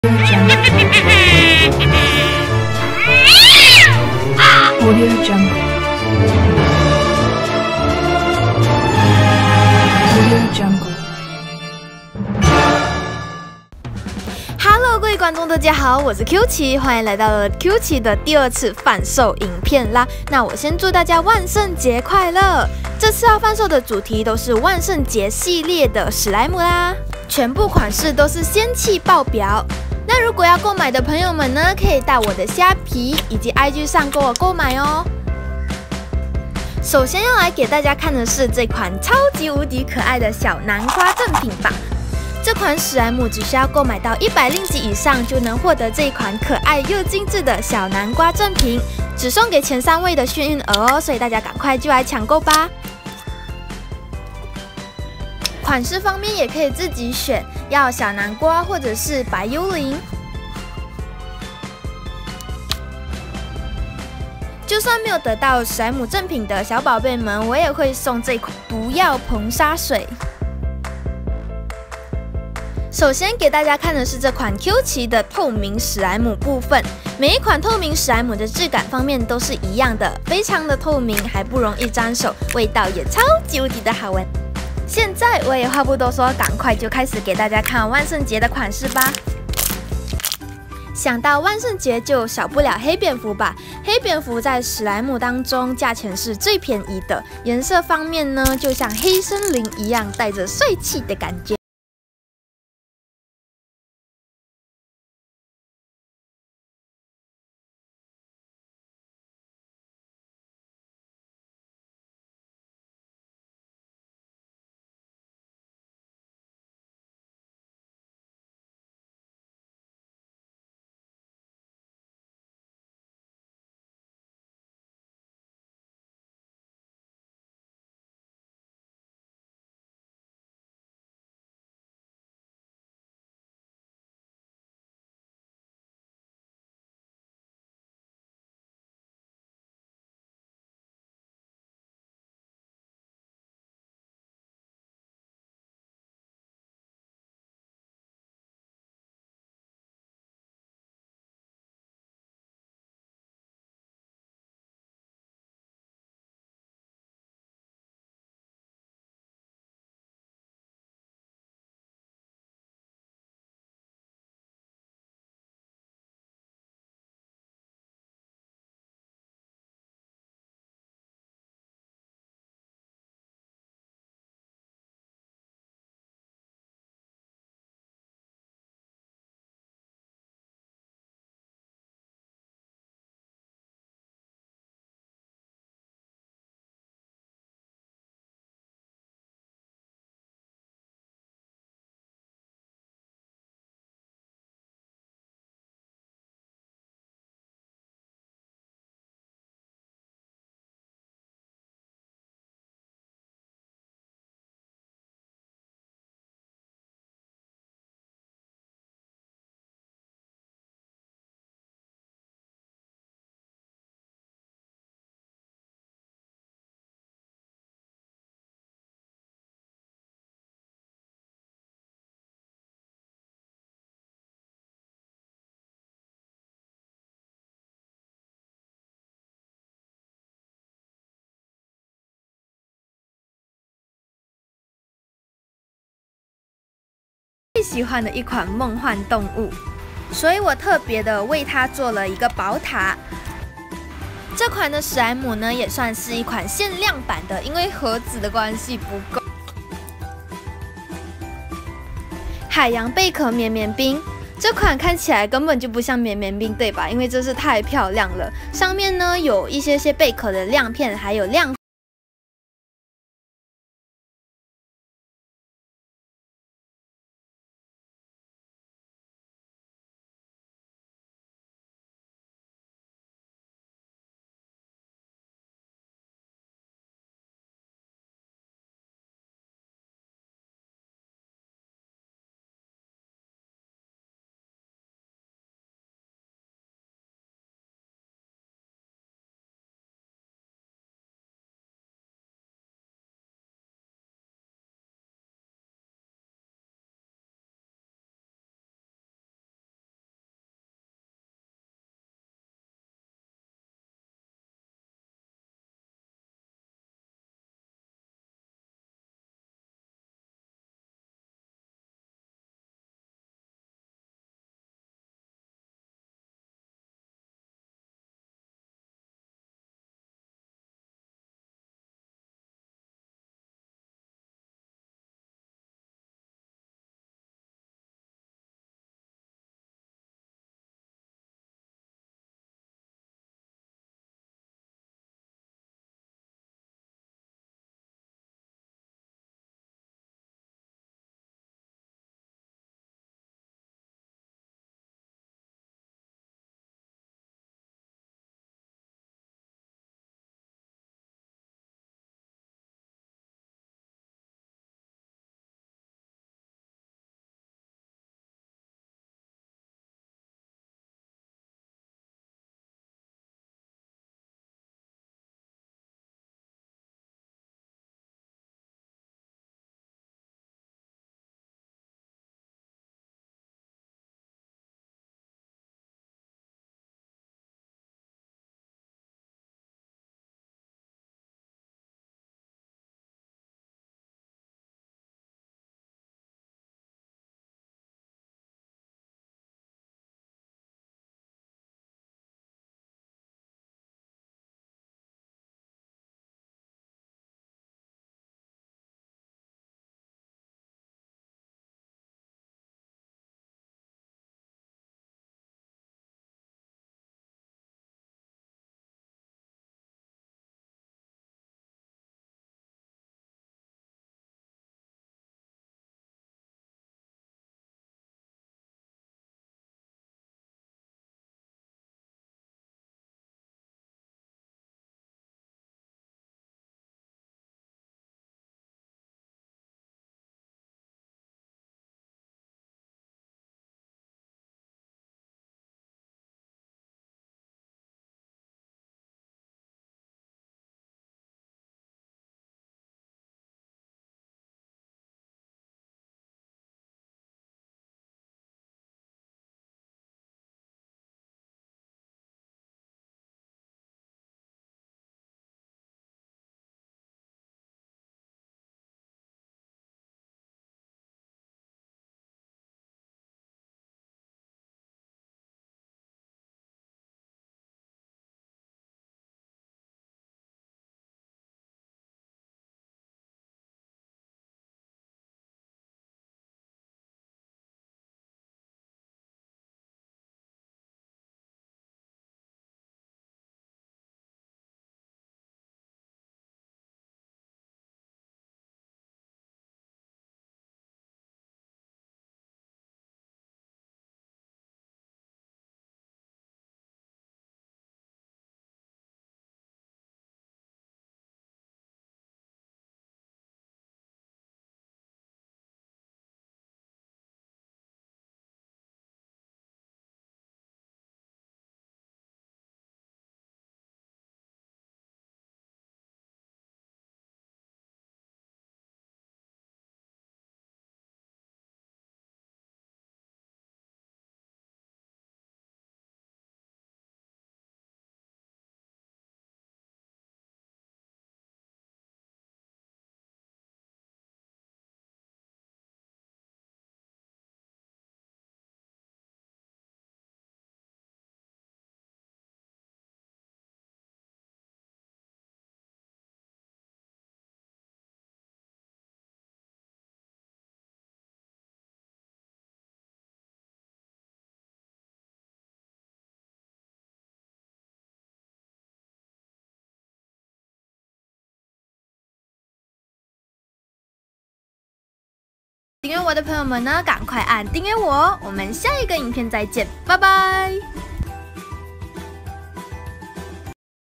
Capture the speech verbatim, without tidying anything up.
Audio Jungle. Audio Jungle. Hello， 各位观众，大家好，我是 Q 七，欢迎来到了 Q 七的第二次贩售影片啦。那我先祝大家万圣节快乐！这次要贩售的主题都是万圣节系列的史莱姆啦，全部款式都是仙气爆表。那如果要购买的朋友们呢，可以到我的虾皮以及 I G 上跟我购买哦。首先要来给大家看的是这款超级无敌可爱的小南瓜赠品吧。这款史莱姆只需要购买到一百令吉以上，就能获得这一款可爱又精致的小南瓜赠品，只送给前三位的幸运儿哦，所以大家赶快就来抢购吧。款式方面也可以自己选，要小南瓜或者是白幽灵。就算没有得到史莱姆赠品的小宝贝们，我也会送这款毒药硼砂水。首先给大家看的是这款 Q 七的透明史莱姆部分，每一款透明史莱姆的质感方面都是一样的，非常的透明，还不容易沾手，味道也超级无敌的好闻。现在我也话不多说，赶快就开始给大家看万圣节的款式吧。想到万圣节就少不了黑蝙蝠吧，黑蝙蝠在史莱姆当中价钱是最便宜的，颜色方面呢，就像黑森林一样，带着帅气的感觉。最喜欢的一款梦幻动物，所以我特别的为它做了一个宝塔。这款的史莱姆呢，也算是一款限量版的，因为盒子的关系不够。海洋贝壳绵绵冰，这款看起来根本就不像绵绵冰，对吧？因为真是太漂亮了，上面呢有一些些贝壳的亮片，还有亮。 订阅我的朋友们呢，赶快按订阅我哦！我们下一个影片再见，拜拜。